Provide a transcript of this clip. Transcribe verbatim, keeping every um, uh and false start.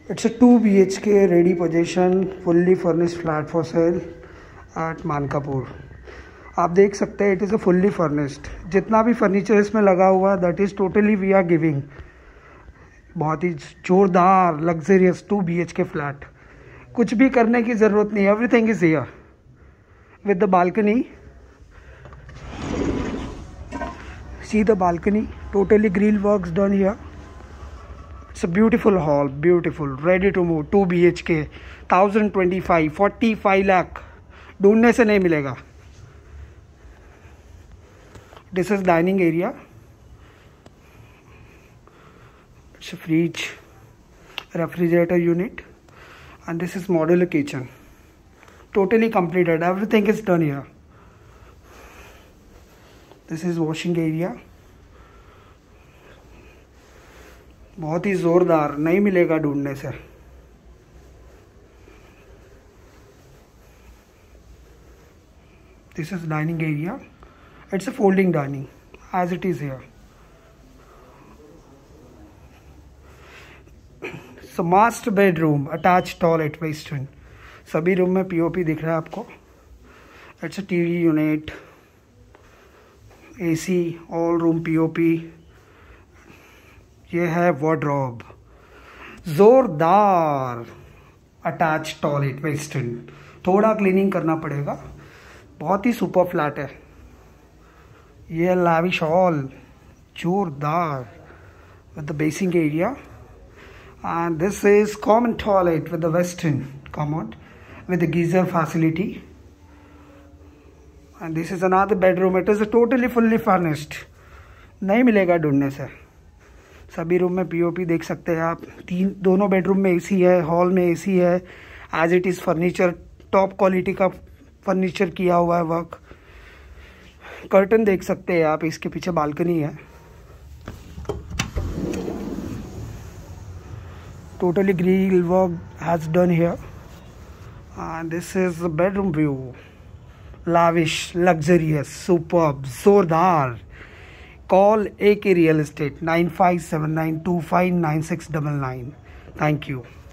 It's a two B H K ready possession, fully furnished flat for sale at Mankapur. आप देख सकते हैं it is a fully furnished. जितना भी furniture इसमें लगा हुआ है that is totally we are giving. बहुत ही जोरदार luxurious to B H K flat. कुछ भी करने की ज़रूरत नहीं, everything is here with the balcony. See the balcony, totally grill works done here. It's a beautiful hall, beautiful, ready to move, two B H K, one thousand twenty-five, forty-five lakh, ढूंढने से नहीं मिलेगा। This is dining area. It's a fridge, refrigerator unit, and this is modular kitchen. Totally completed, everything is done here. This is washing area. बहुत ही ज़ोरदार, नहीं मिलेगा ढूंढने से। This is dining area. It's a folding dining as it is here. So master bedroom, attached toilet, western. सभी room में P O P दिख रहा है आपको। It's a T V unit, A C, all room P O P. ये है wardrobe, जोरदार attach toilet western. थोड़ा क्लीनिंग करना पड़ेगा, बहुत ही सुपर फ्लैट है। ये लैविश हॉल, जोरदार with the basin area, and this is common toilet with the western commode with the geyser facility, and this is another bedroom. It is totally fully furnished, नहीं मिलेगा ढूंढने से। सभी room में POP देख सकते हैं आप। तीन दोनों बेडरूम में एसी है, हॉल में एसी है, as it is furniture top quality का फर्नीचर किया हुआ है वर्क। कर्टन देख सकते हैं आप, इसके पीछे बालकनी है। Totally grill work has done here, and this is bedroom view, lavish, luxurious, superb, जोरदार। Call A K Real Estate nine five seven nine two five nine six nine nine. Thank you.